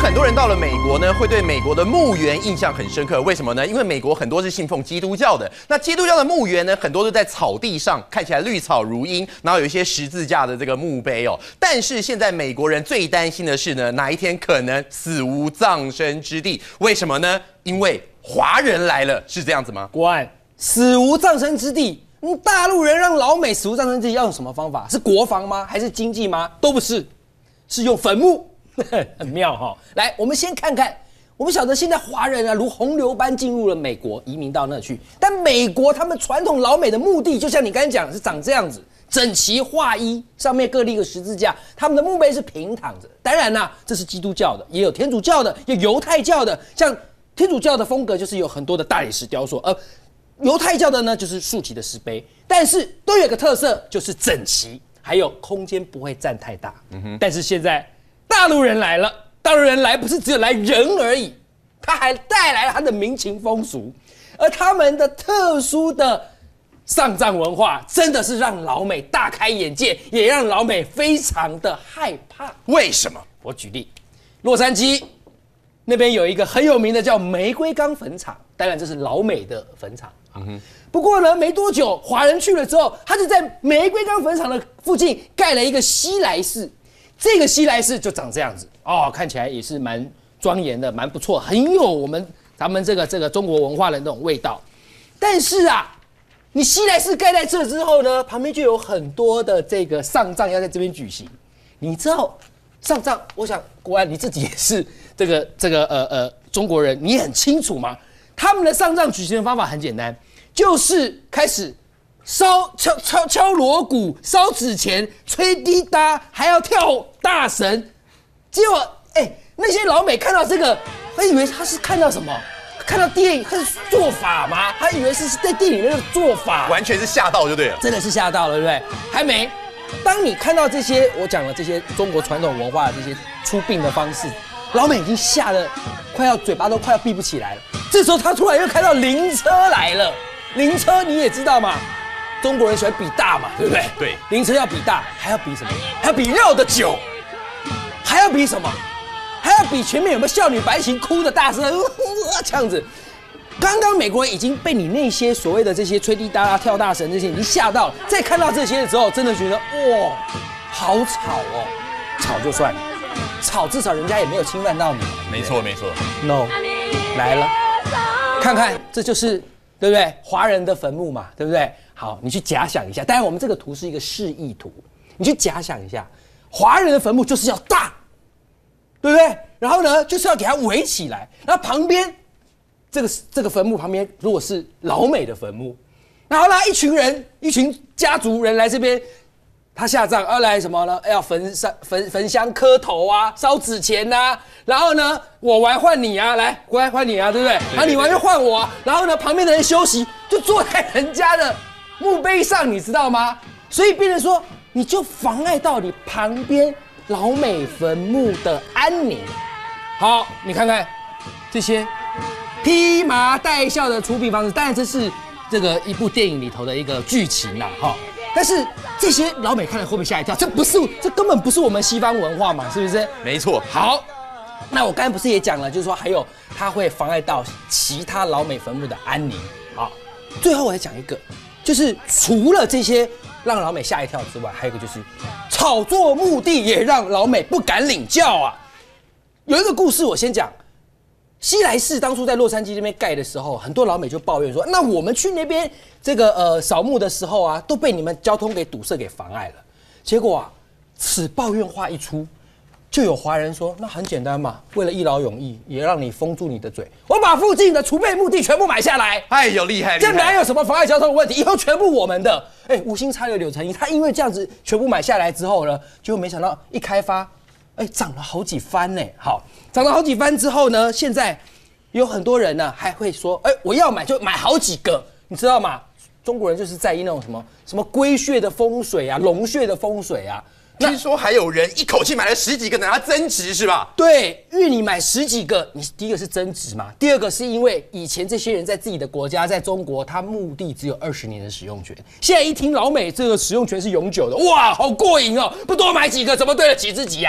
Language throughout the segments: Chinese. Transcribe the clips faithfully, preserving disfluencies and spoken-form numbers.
很多人到了美国呢，会对美国的墓园印象很深刻。为什么呢？因为美国很多是信奉基督教的。那基督教的墓园呢，很多都在草地上，看起来绿草如茵，然后有一些十字架的这个墓碑哦。但是现在美国人最担心的是呢，哪一天可能死无葬身之地？为什么呢？因为华人来了，是这样子吗？ 国安，死无葬身之地。嗯，大陆人让老美死无葬身之地要用什么方法？是国防吗？还是经济吗？都不是，是用坟墓。很妙哈、哦！来，我们先看看，我们晓得现在华人啊如洪流般进入了美国，移民到那去。但美国他们传统老美的墓地，就像你刚才讲的，是长这样子，整齐划一，上面各立一个十字架，他们的墓碑是平躺着。当然啦、啊，这是基督教的，也有天主教的，有犹太教的。像天主教的风格就是有很多的大理石雕塑，而犹太教的呢就是竖起的石碑，但是都有个特色，就是整齐，还有空间不会占太大。嗯哼，但是现在。大陆人来了，大陆人来不是只有来人而已，他还带来了他的民情风俗，而他们的特殊的丧葬文化，真的是让老美大开眼界，也让老美非常的害怕。 为什么？ 我举例，洛杉矶那边有一个很有名的叫玫瑰岗坟场，当然这是老美的坟场。嗯哼。不过呢，没多久华人去了之后，他就在玫瑰岗坟场的附近盖了一个西来寺。这个西来寺就长这样子哦，看起来也是蛮庄严的，蛮不错，很有我们咱们这个这个中国文化的那种味道。但是啊，你西来寺盖在这之后呢，旁边就有很多的这个丧葬要在这边举行。你知道丧葬，我想国安你自己也是这个这个呃呃中国人，你很清楚吗？他们的丧葬举行的方法很简单，就是开始。烧敲敲敲锣鼓，烧纸钱，吹滴答，还要跳大神。结果，哎、欸，那些老美看到这个，他以为他是看到什么？看到电影，他是做法吗？他以为是在电影里面的做法， 完全是吓到就对了， 真的是吓到了，对不对？还没。当你看到这些，我讲了这些中国传统文化的这些出殡的方式，老美已经吓得快要嘴巴都快要闭不起来了。这时候他突然又看到灵车来了，灵车你也知道嘛？中国人喜欢比大嘛，对不对？ 对， 灵车要比大，还要比什么？还要比绕的久，还要比什么？还要比前面有没有少女白琴哭的大声，这样子。刚刚美国人已经被你那些所谓的这些吹滴答答、跳大神这些已经吓到了，再看到这些的时候，真的觉得哇，好吵哦！吵就算了，吵至少人家也没有侵犯到你。 没错，没错。 No， 来了，看看，这就是对不对？华人的坟墓嘛，对不对？好，你去假想一下，当然我们这个图是一个示意图，你去假想一下，华人的坟墓就是要大，对不对？然后呢，就是要给它围起来，然后旁边这个这个坟墓旁边如果是老美的坟墓，然后呢，一群人一群家族人来这边，他下葬要来什么呢？要焚香焚焚香磕头啊，烧纸钱呐、啊，然后呢，我玩换你啊，来，我来换你啊，对不对？然后你玩就换我、啊，然后呢，旁边的人休息，就坐在人家的墓碑上，你知道吗？所以变成说，你就妨碍到你旁边老美坟墓的安宁。好，你看看这些披麻戴孝的出殡方式，当然这是这个一部电影里头的一个剧情啦，哈。但是这些老美看了会不会吓一跳？这不是，这根本不是我们西方文化嘛，是不是？ 没错。 好，那我刚才不是也讲了，就是说还有它会妨碍到其他老美坟墓的安宁。好，最后我再讲一个。就是除了这些让老美吓一跳之外，还有一个就是炒作墓地也让老美不敢领教啊。有一个故事我先讲，西来寺当初在洛杉矶这边盖的时候，很多老美就抱怨说，那我们去那边这个呃扫墓的时候啊，都被你们交通给堵塞给妨碍了。结果啊，此抱怨话一出，就有华人说，那很简单嘛，为了一劳永逸，也让你封住你的嘴，我把附近的储备墓地全部买下来。 哎呦，厉害！ 这哪有什么妨碍交通的问题？以后全部我们的。哎，无心插柳柳成荫，他因为这样子全部买下来之后呢，结果没想到一开发，哎，涨了好几番呢。好，涨了好几番之后呢，现在有很多人呢还会说，哎，我要买就买好几个，你知道吗？中国人就是在意那种什么什么龟穴的风水啊，龙穴的风水啊。 听说还有人一口气买了十几个，等它增值是吧？ 对，因为你买十几个，你第一个是增值嘛，第二个是因为以前这些人在自己的国家，在中国，他墓地只有二十年的使用权，现在一听老美这个使用权是永久的，哇，好过瘾哦！不多买几个，怎么对得起自己呀、啊？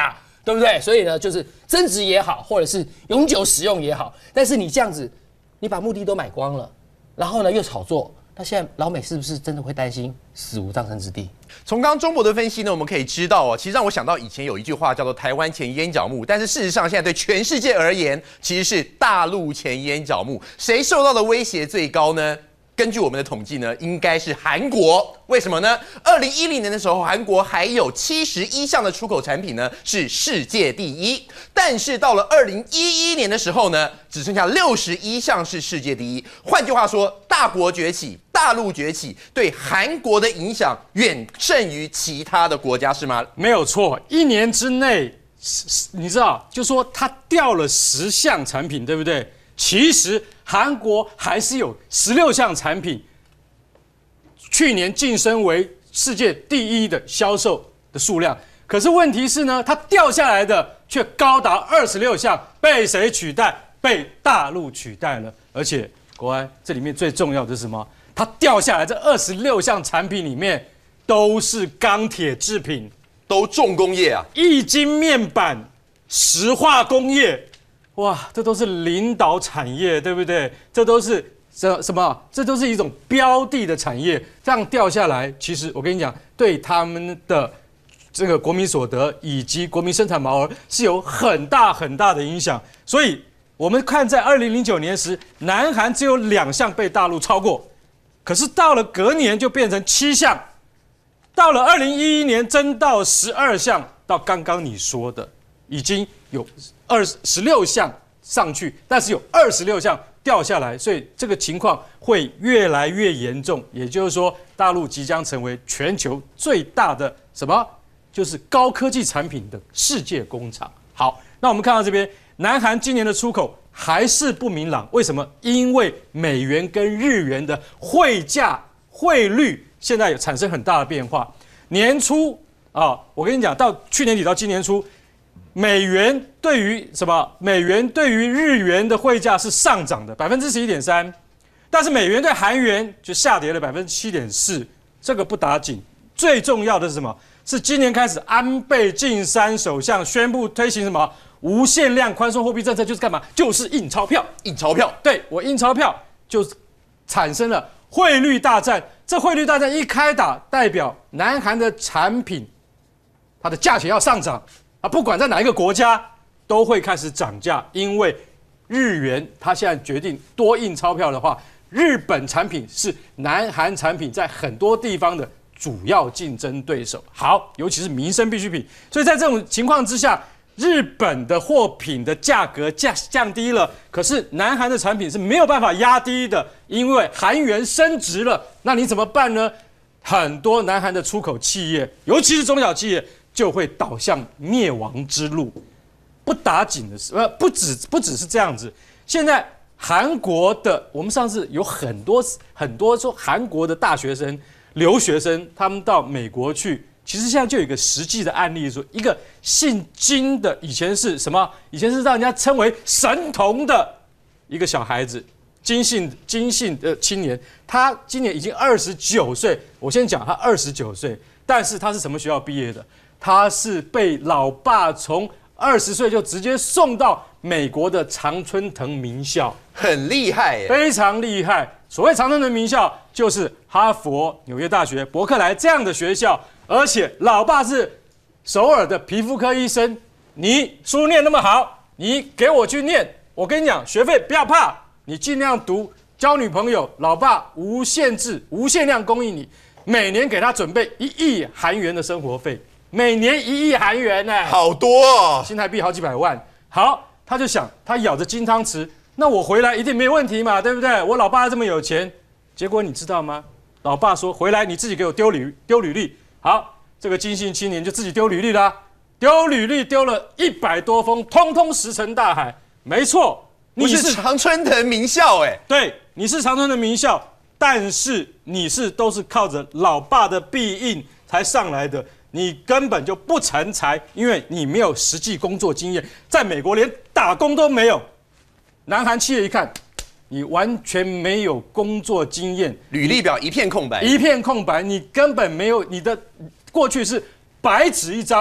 对不对？所以呢，就是增值也好，或者是永久使用也好，但是你这样子，你把墓地都买光了，然后呢又炒作，那现在老美是不是真的会担心死无葬身之地？ 从刚刚钟博的分析呢，我们可以知道哦，其实让我想到以前有一句话叫做"台湾前烟角木"，但是事实上现在对全世界而言，其实是大陆前烟角木。谁受到的威胁最高呢？根据我们的统计呢，应该是韩国。为什么呢？二零一零年的时候，韩国还有七十一项的出口产品呢是世界第一，但是到了二零一一年的时候呢，只剩下六十一项是世界第一。换句话说，大国崛起，大陆崛起，对韩国的影响远胜于其他的国家，是吗？ 没有错，一年之内，你知道，就说它掉了十项产品，对不对？其实韩国还是有十六项产品，去年晋升为世界第一的销售的数量。可是问题是呢，它掉下来的却高达二十六项，被谁取代？被大陆取代了。而且国安这里面最重要的是什么？它掉下来这二十六项产品里面都是钢铁制品， 都重工业啊， 液晶面板、石化工业。哇，这都是领导产业，对不对？这都是什什么？这都是一种标的的产业，这样掉下来，其实我跟你讲，对他们的这个国民所得以及国民生产毛额是有很大很大的影响。所以，我们看在二零零九年时，南韩只有两项被大陆超过，可是到了隔年就变成七项，到了二零一一年增到十二项，到刚刚你说的，已经有二十六项上去，但是有二十六项掉下来，所以这个情况会越来越严重。也就是说，大陆即将成为全球最大的什么？就是高科技产品的世界工厂。好，那我们看到这边，南韩今年的出口还是不明朗，为什么？因为美元跟日元的汇价汇率现在有产生很大的变化。年初啊，我跟你讲，到去年底到今年初。美元对于什么？美元对于日元的汇价是上涨的百分之十一点三，但是美元对韩元就下跌了百分之七点四，这个不打紧。最重要的是什么？是今年开始，安倍晋三首相宣布推行什么无限量宽松货币政策，就是干嘛？就是印钞票， 印钞票。 对，我印钞票，就产生了汇率大战。这汇率大战一开打，代表南韩的产品，它的价钱要上涨。啊，不管在哪一个国家，都会开始涨价，因为日元它现在决定多印钞票的话，日本产品是南韩产品在很多地方的主要竞争对手。好，尤其是民生必需品，所以在这种情况之下，日本的货品的价格降降低了，可是南韩的产品是没有办法压低的，因为韩元升值了。那你怎么办呢？很多南韩的出口企业，尤其是中小企业，就会导向灭亡之路。不打紧的是，呃，不只不只是这样子。现在韩国的，我们上次有很多很多说韩国的大学生、留学生，他们到美国去，其实现在就有一个实际的案例，说一个姓金的，以前是什么？以前是让人家称为神童的一个小孩子。金姓金姓的青年，他今年已经二十九岁。我先讲，他二十九岁，但是他是什么学校毕业的？他是被老爸从二十岁就直接送到美国的常春藤名校， 很厉害耶， 非常厉害。所谓常春藤名校，就是哈佛、纽约大学、伯克莱这样的学校，而且老爸是首尔的皮肤科医生。你书念那么好，你给我去念，我跟你讲，学费不要怕。你尽量读，交女朋友，老爸无限制、无限量供应你，每年给他准备一亿韩元的生活费，每年一亿韩元呢、欸， 好多哦， 新台币好几百万。好，他就想，他咬着金汤匙，那我回来一定没问题嘛，对不对？我老爸这么有钱，结果你知道吗？老爸说回来你自己给我丢履丢履历。好，这个金姓青年就自己丢履历啦，丢履历丢了一百多封，通通石沉大海。没错。 你是常春藤名校哎， 对，你是常春藤名校，但是你是都是靠着老爸的庇应才上来的，你根本就不成才，因为你没有实际工作经验，在美国连打工都没有。南韩企业一看，你完全没有工作经验， 履历表一片空白， 一片空白，你根本没有你的过去是白纸一张。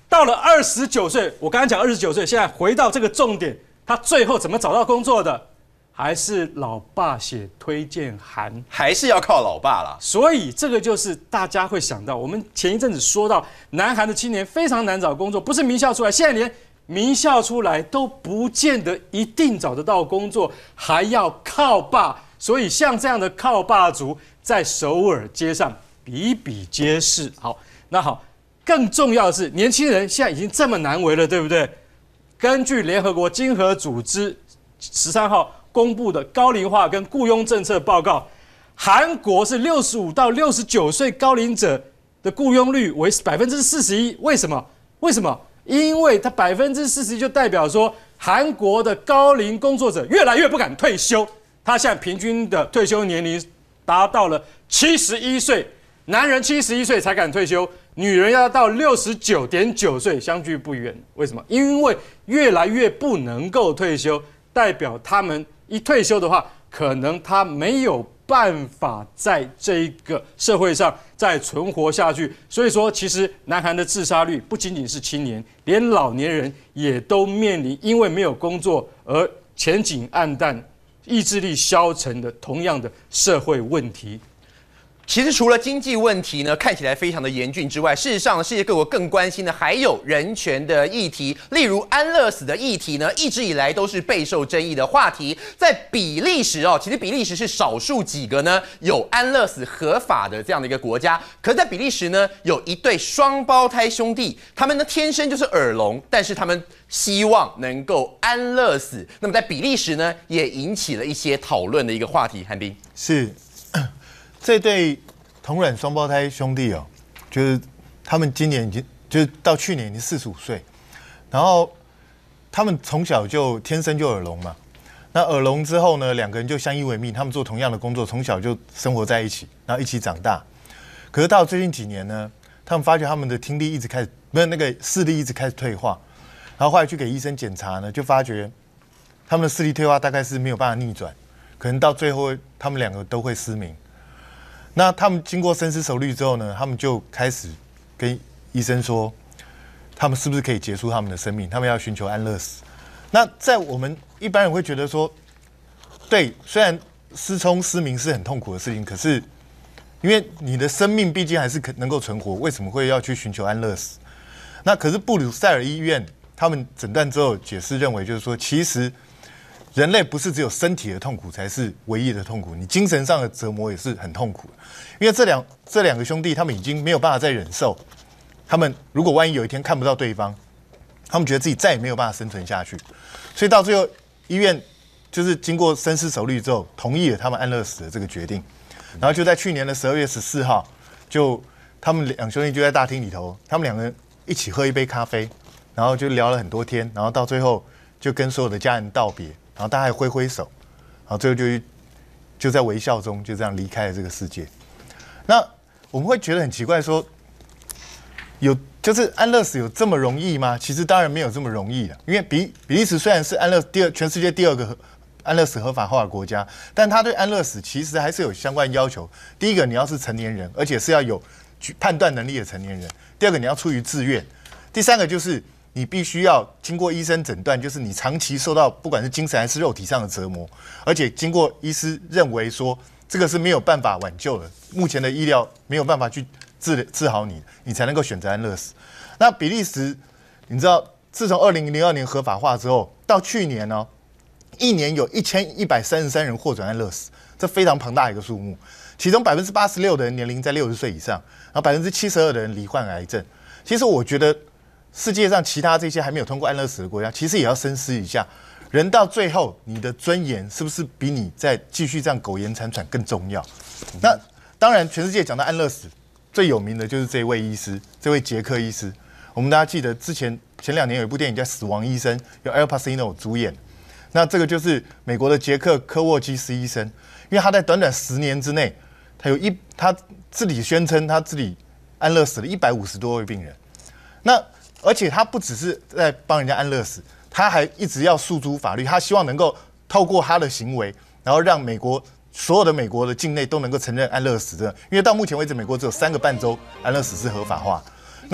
到了二十九岁，我刚才讲二十九岁，现在回到这个重点，他最后怎么找到工作的？还是老爸写推荐函， 还是要靠老爸啦。 所以这个就是大家会想到，我们前一阵子说到，南韩的青年非常难找工作，不是名校出来，现在连名校出来都不见得一定找得到工作，还要靠爸。所以像这样的靠爸族，在首尔街上比比皆是。好，那好，更重要的是，年轻人现在已经这么难为了，对不对？根据联合国经合组织十三号公布的高龄化跟雇佣政策报告，韩国是六十五到六十九岁高龄者的雇佣率为百分之四十一。为什么？为什么？因为它百分之四十一就代表说，韩国的高龄工作者越来越不敢退休。他现在平均的退休年龄达到了七十一岁，男人七十一岁才敢退休，女人要到六十九点九岁，相距不远。为什么？因为越来越不能够退休，代表他们一退休的话，可能他没有办法在这一个社会上再存活下去。所以说，其实南韩的自杀率不仅仅是青年，连老年人也都面临因为没有工作而前景黯淡、意志力消沉的同样的社会问题。 其实除了经济问题呢，看起来非常的严峻之外，事实上呢，世界各国更关心的还有人权的议题，例如安乐死的议题呢，一直以来都是备受争议的话题。在比利时哦，其实比利时是少数几个呢有安乐死合法的这样的一个国家。可是在比利时呢，有一对双胞胎兄弟，他们呢天生就是耳聋，但是他们希望能够安乐死。那么在比利时呢，也引起了一些讨论的一个话题。韩冰是。这对同卵双胞胎兄弟哦，就是他们今年已经就是到去年已经四十五岁，然后他们从小就天生就耳聋嘛。那耳聋之后呢，两个人就相依为命，他们做同样的工作，从小就生活在一起，然后一起长大。可是到最近几年呢，他们发觉他们的听力一直开始，没有那个视力一直开始退化，然后后来去给医生检查呢，就发觉他们的视力退化大概是没有办法逆转，可能到最后他们两个都会失明。那他们经过深思熟虑之后呢，他们就开始跟医生说，他们是不是可以结束他们的生命？他们要寻求安乐死。那在我们一般人会觉得说，对，虽然失聪失明是很痛苦的事情，可是因为你的生命毕竟还是可能够存活，为什么会要去寻求安乐死？那可是布鲁塞尔医院他们诊断之后解释认为，就是说，其实人类不是只有身体的痛苦才是唯一的痛苦，你精神上的折磨也是很痛苦的。因为这两这两个兄弟，他们已经没有办法再忍受，他们如果万一有一天看不到对方，他们觉得自己再也没有办法生存下去，所以到最后医院就是经过深思熟虑之后，同意了他们安乐死的这个决定。然后就在去年的十二月十四号，就他们两兄弟就在大厅里头，他们两个人一起喝一杯咖啡，然后就聊了很多天，然后到最后就跟所有的家人道别。然后大家还挥挥手，然后最后就就在微笑中就这样离开了这个世界。那我们会觉得很奇怪说，有就是安乐死有这么容易吗？其实当然没有这么容易的，因为比比利时虽然是安乐第二全世界第二个安乐死合法化的国家，但他对安乐死其实还是有相关要求。第一个，你要是成年人，而且是要有判断能力的成年人；第二个，你要出于自愿；第三个就是你必须要经过医生诊断，就是你长期受到不管是精神还是肉体上的折磨，而且经过医师认为说这个是没有办法挽救的，目前的医疗没有办法去治治好你，你才能够选择安乐死。那比利时，你知道，自从二零零二年合法化之后，到去年呢、哦，一年有一千一百三十三人获准安乐死，这非常庞大的一个数目。其中百分之八十六的人年龄在六十岁以上，然后百分之七十二的人罹患癌症。其实我觉得，世界上其他这些还没有通过安乐死的国家，其实也要深思一下，人到最后，你的尊严是不是比你在继续这样苟延残喘更重要？那当然，全世界讲到安乐死，最有名的就是这位医师，这位捷克医师。我们大家记得之前前两年有一部电影叫《死亡医生》，由 Al Pacino 主演。那这个就是美国的捷克科沃基斯医生，因为他在短短十年之内，他有一他自己宣称他自己安乐死了一百五十多位病人。那而且他不只是在帮人家安乐死，他还一直要诉诸法律，他希望能够透过他的行为，然后让美国所有的美国的境内都能够承认安乐死的。因为到目前为止，美国只有三个半州安乐死是合法化。那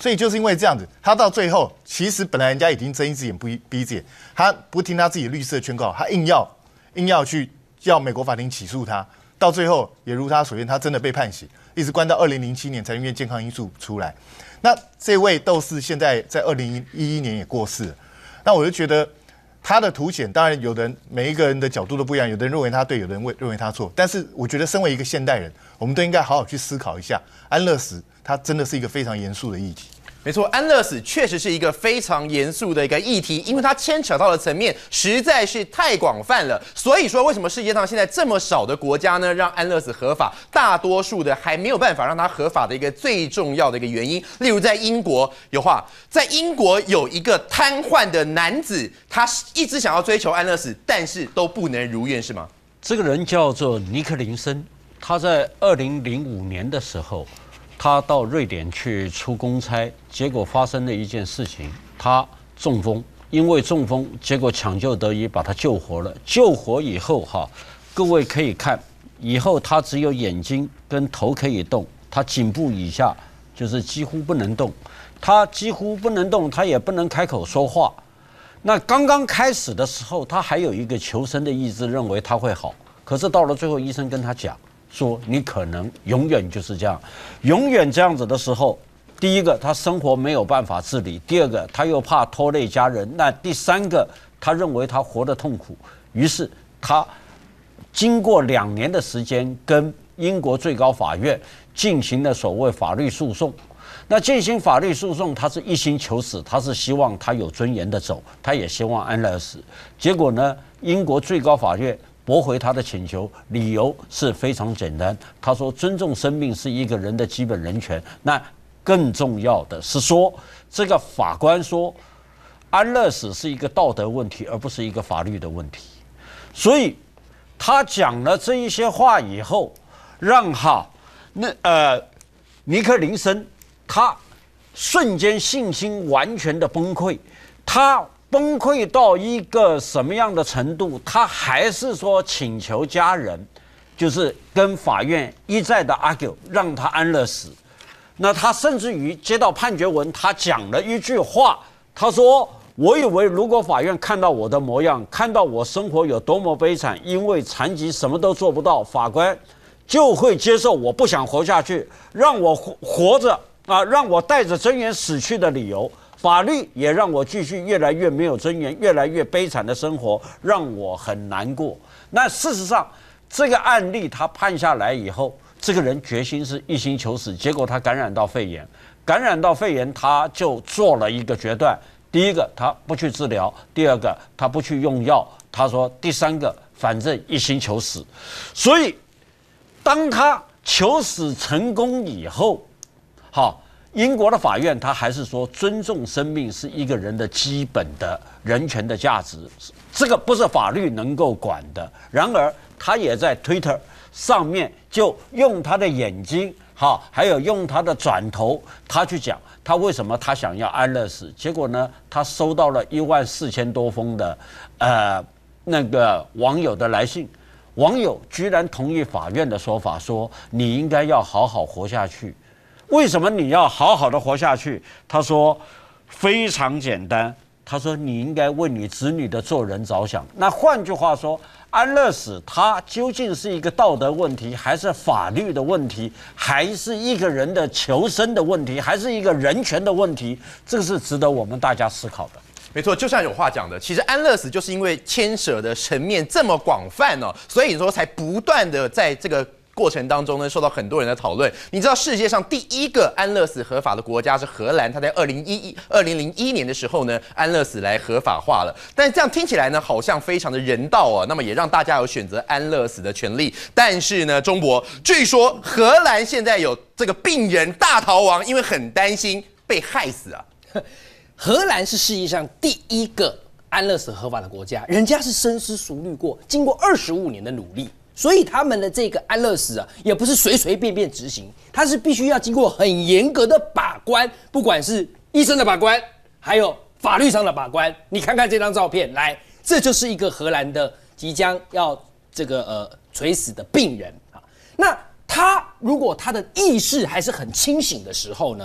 所以就是因为这样子，他到最后其实本来人家已经睁一只眼不闭一只眼，他不听他自己律师的劝告，他硬要硬要去要美国法庭起诉他，到最后也如他所愿，他真的被判刑，一直关到二零零七年才因为健康因素出来。那这位斗士现在在二零一一年也过世了，那我就觉得他的凸显，当然有的人每一个人的角度都不一样，有的人认为他对，有的人认为他错，但是我觉得身为一个现代人，我们都应该好好去思考一下，安乐死它真的是一个非常严肃的议题。 没错，安乐死确实是一个非常严肃的一个议题，因为它牵扯到的层面实在是太广泛了。所以说，为什么世界上现在这么少的国家呢，让安乐死合法？大多数的还没有办法让它合法的一个最重要的一个原因，例如在英国有话，在英国有一个瘫痪的男子，他一直想要追求安乐死，但是都不能如愿，是吗？ 这个人叫做尼克林森，他在二零零五年的时候。他到瑞典去出公差，结果发生了一件事情，他中风，因为中风，结果抢救得宜把他救活了。救活以后哈，各位可以看，以后他只有眼睛跟头可以动，他颈部以下就是几乎不能动，他几乎不能动，他也不能开口说话。那刚刚开始的时候，他还有一个求生的意志，认为他会好，可是到了最后，医生跟他讲。说你可能永远就是这样，永远这样子的时候，第一个他生活没有办法自理，第二个他又怕拖累家人，那第三个他认为他活得痛苦，于是他经过两年的时间跟英国最高法院进行了所谓法律诉讼。那进行法律诉讼，他是一心求死，他是希望他有尊严的走，他也希望安乐死。结果呢，英国最高法院驳回他的请求，理由是非常简单。他说，尊重生命是一个人的基本人权。那更重要的是说，这个法官说，安乐死是一个道德问题，而不是一个法律的问题。所以，他讲了这一些话以后，让哈那呃尼克林森他瞬间信心完全的崩溃，他。崩溃到一个什么样的程度？他还是说请求家人，就是跟法院一再的 argue， 让他安乐死。那他甚至于接到判决文，他讲了一句话，他说：“我以为如果法院看到我的模样，看到我生活有多么悲惨，因为残疾什么都做不到，法官就会接受我不想活下去，让我活活着啊，让我带着尊严死去的理由。”法律也让我继续越来越没有尊严，越来越悲惨的生活，让我很难过。那事实上，这个案例他判下来以后，这个人决心是一心求死，结果他感染到肺炎，感染到肺炎，他就做了一个决断：第一个，他不去治疗；第二个，他不去用药；他说，第三个，反正一心求死。所以，当他求死成功以后，好。英国的法院，他还是说尊重生命是一个人的基本的人权的价值，这个不是法律能够管的。然而，他也在 Twitter 上面就用他的眼睛，好，还有用他的转头，他去讲他为什么他想要安乐死。结果呢，他收到了一万四千多封的呃那个网友的来信，网友居然同意法院的说法，说你应该要好好活下去。为什么你要好好的活下去？他说非常简单，他说你应该为你子女的做人着想。那换句话说，安乐死它究竟是一个道德问题，还是法律的问题，还是一个人的求生的问题，还是一个人权的问题？这个是值得我们大家思考的。 没错，就像有话讲的，其实安乐死就是因为牵涉的层面这么广泛哦，所以说才不断的在这个过程当中呢，受到很多人的讨论。你知道世界上第一个安乐死合法的国家是荷兰，它在二零一一、二零零一年的时候呢，安乐死来合法化了。但是这样听起来呢，好像非常的人道哦，那么也让大家有选择安乐死的权利。但是呢，中博，据说荷兰现在有这个病人大逃亡，因为很担心被害死啊。 荷兰是世界上第一个安乐死合法的国家，人家是深思熟虑过，经过二十五年的努力。所以他们的这个安乐死啊，也不是随随便便执行，它是必须要经过很严格的把关，不管是医生的把关，还有法律上的把关。你看看这张照片，来，这就是一个荷兰的即将要这个呃垂死的病人啊。那他如果他的意识还是很清醒的时候呢，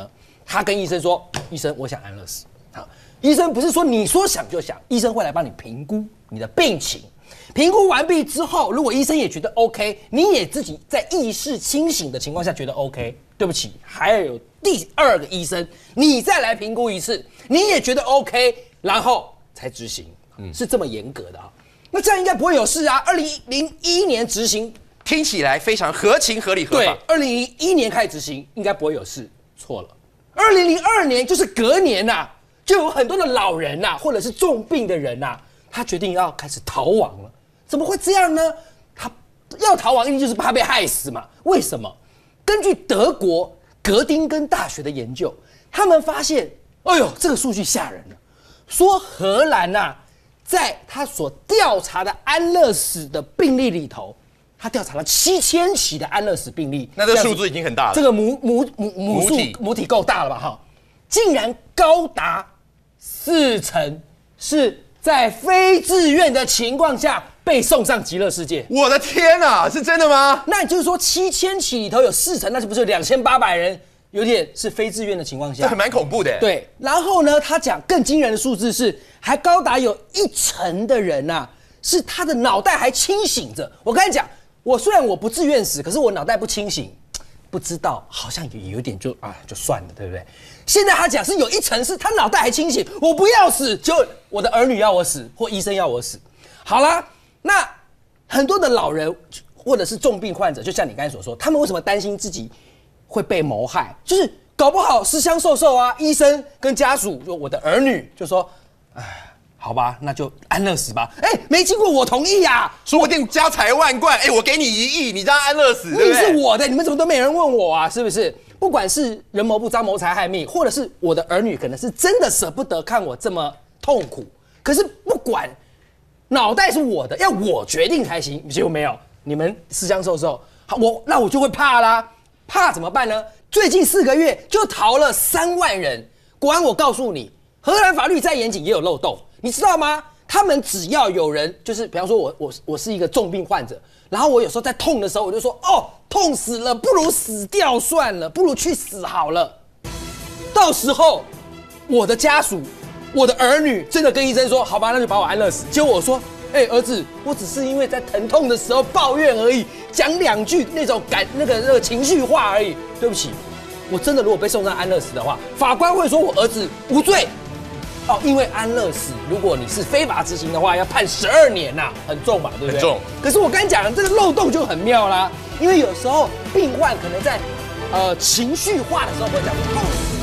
他跟医生说：“医生，我想安乐死。”好，医生不是说你说想就想，医生会来帮你评估你的病情。评估完毕之后，如果医生也觉得 OK， 你也自己在意识清醒的情况下觉得 OK， 对不起，还要有第二个医生，你再来评估一次，你也觉得 OK， 然后才执行，嗯，是这么严格的啊。那这样应该不会有事啊。二零零一年执行， 听起来非常合情合理合对法。， 二零零一年开始执行，应该不会有事，错了。二零零二年就是隔年呐、啊，就有很多的老人呐、啊，或者是重病的人呐、啊，他决定要开始逃亡了。怎么会这样呢？他要逃亡，一定就是怕被害死嘛？为什么？根据德国格丁根大学的研究，他们发现，哎呦，这个数据吓人了，说荷兰呐、啊，在他所调查的安乐死的病例里头，他调查了七千起的安乐死病例， 那这个数字已经很大了。 这个母母母母数母体母体够大了吧？哈，竟然高达四成是在非自愿的情况下被送上极乐世界。 我的天啊，是真的吗？ 那也就是说，七千起里头有四成，那是不是两千八百人？有点是非自愿的情况下， 这还蛮恐怖的。 对，然后呢，他讲更惊人的数字是，还高达有一成的人呐、啊，是他的脑袋还清醒着。我跟你讲，我虽然我不自愿死，可是我脑袋不清醒，不知道，好像也有点就啊，就算了，对不对？现在他讲是有一成是他脑袋还清醒，我不要死，就我的儿女要我死，或医生要我死。好啦，那很多的老人或者是重病患者，就像你刚才所说，他们为什么担心自己会被谋害？就是搞不好私相授受啊！医生跟家属，就我的儿女，就说，哎，好吧，那就安乐死吧。哎，没经过我同意啊， 说不定家财万贯，哎，我给你一亿，你让他安乐死，对你不对？ 是我的，你们怎么都没人问我啊？是不是？不管是人谋不臧谋财害命，或者是我的儿女可能是真的舍不得看我这么痛苦，可是不管，脑袋是我的，要我决定才行。结果没有，你们私相授受，好，我那我就会怕啦。怕怎么办呢？最近四个月就逃了三万人。果然，我告诉你，荷兰法律再严谨也有漏洞，你知道吗？他们只要有人，就是比方说我我我是一个重病患者，然后我有时候在痛的时候，我就说哦，痛死了，不如死掉算了，不如去死好了。到时候我的家属、我的儿女真的跟医生说，好吧，那就把我安乐死。结果我说，哎、欸，儿子，我只是因为在疼痛的时候抱怨而已，讲两句那种感那个那个情绪话而已。对不起，我真的如果被送上安乐死的话，法官会说我儿子无罪。哦，因为安乐死，如果你是非法执行的话，要判十二年呐、啊，很重吧，对不对？ 很重。 可是我刚才讲的这个漏洞就很妙啦，因为有时候病患可能在呃情绪化的时候会讲痛死。